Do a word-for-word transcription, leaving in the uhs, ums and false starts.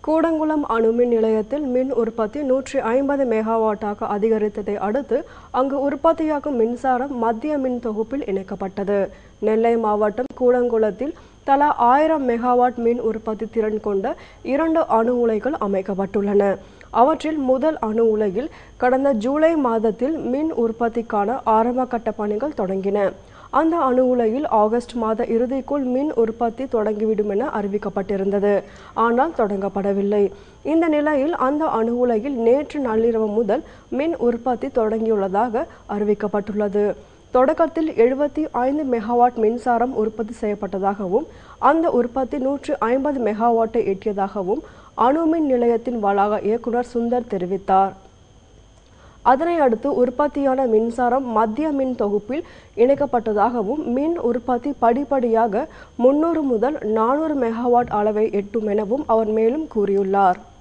கூடங்குளம் அணுமின் நிலையத்தில் மின் உற்பத்தி நூற்றி ஐம்பது மெகாவாட்டாக அதிகரித்ததை அடுத்து அங்கு உற்பத்தியாகும் மின்சாரம் மத்திய மின் தொகுப்பில் இணைக்கப்பட்டது. நெல்லை மாவட்டம் கூடங்குளத்தில் தலா ஆயிரம் மெகாவாட் மின் உற்பத்தி திறன் கொண்ட இரண்டு அணு உலைகள் அமைக்கப்பட்டுள்ளன. அவற்றில் முதல் அணு உலையில் கடந்த ஜூலை மாதத்தில் மின் உற்பத்திக்கான ஆரம்ப கட்ட பணிகள் தொடங்கின. அந்த அணு உலையில் ஆகஸ்ட் மாத இறுதிக்குள் மின் உற்பத்தி தொடங்கிவிடும் என அறிவிக்கப்பட்டிருந்தது. ஆனால் தொடங்கப்படவில்லை. இந்த நிலையில் அந்த அணு உலையில் நேற்று நள்ளிரவு முதல் மின் உற்பத்தி தொடங்கியுள்ளதாக அறிவிக்கப்பட்டுள்ளது. தொடக்கத்தில் எழுபத்தி ஐந்து மெகாவாட் மின்சாரம் உற்பத்தி செய்யப்பட்டதாகவும் அந்த உற்பத்தி நூற்று ஐம்பது மெகாவாட்டை எட்டியதாகவும் அணுமின் நிலையத்தின் வளாக இயக்குனர் சுந்தர் தெரிவித்தார். அதனை அடுத்து உற்பத்தியான மின்சாரம் மத்திய மின் தொகுப்பில் இணைக்கப்பட்டதாகவும் மின் உற்பத்தி படிப்படியாக முன்னூறு முதல் நானூறு மெகாவாட் அளவை எட்டும் எனவும் அவர் மேலும் கூறியுள்ளார்.